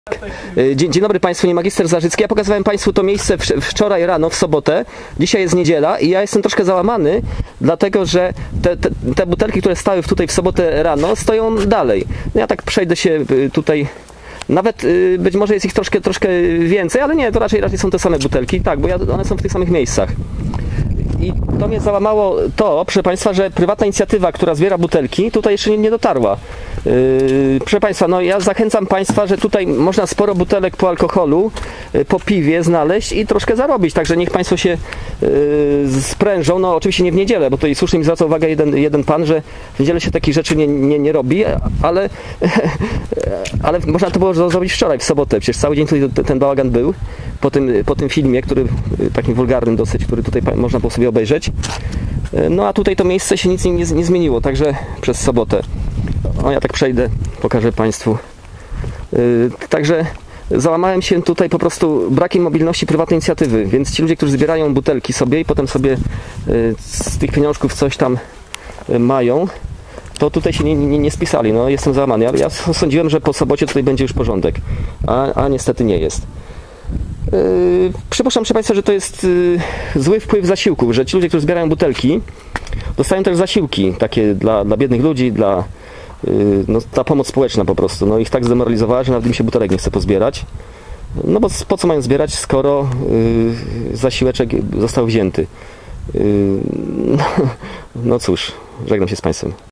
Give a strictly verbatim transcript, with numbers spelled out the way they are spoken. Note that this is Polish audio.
Dzień, dzień dobry Państwu, nie magister Zarzycki. Ja pokazywałem Państwu to miejsce wczoraj rano, w sobotę. Dzisiaj jest niedziela i ja jestem troszkę załamany, dlatego że te, te, te butelki, które stały tutaj w sobotę rano, stoją dalej. Ja tak przejdę się tutaj, nawet być może jest ich troszkę, troszkę więcej, ale nie, to raczej, raczej są te same butelki, tak, bo ja, one są w tych samych miejscach. I to mnie załamało to, proszę Państwa, że prywatna inicjatywa, która zbiera butelki, tutaj jeszcze nie, nie dotarła. Yy, proszę Państwa, no ja zachęcam Państwa, że tutaj można sporo butelek po alkoholu, yy, po piwie znaleźć i troszkę zarobić, także niech Państwo się yy, sprężą, no oczywiście nie w niedzielę, bo tutaj słusznie mi zwraca uwagę jeden, jeden Pan, że w niedzielę się takich rzeczy nie, nie, nie robi, ale, ale można to było zrobić wczoraj, w sobotę, przecież cały dzień tutaj ten bałagan był, po tym, po tym filmie, który takim wulgarnym dosyć, który tutaj można było sobie obejrzeć. No a tutaj to miejsce się nic nie, nie zmieniło, także przez sobotę. O, ja tak przejdę, pokażę Państwu. Yy, także załamałem się tutaj po prostu brakiem mobilności prywatnej inicjatywy, więc ci ludzie, którzy zbierają butelki sobie i potem sobie yy, z tych pieniążków coś tam yy, mają, to tutaj się nie, nie, nie spisali. No, jestem załamany. Ja, ja sądziłem, że po sobocie tutaj będzie już porządek, a, a niestety nie jest. Yy, przypuszczam, proszę Państwa, że to jest yy, zły wpływ zasiłków, że ci ludzie, którzy zbierają butelki, dostają też zasiłki takie dla, dla biednych ludzi, dla, yy, no, ta pomoc społeczna po prostu. No, ich tak zdemoralizowała, że nawet im się butelek nie chce pozbierać. No bo po co mają zbierać, skoro yy, zasiłeczek został wzięty. Yy, no, no cóż, żegnam się z Państwem.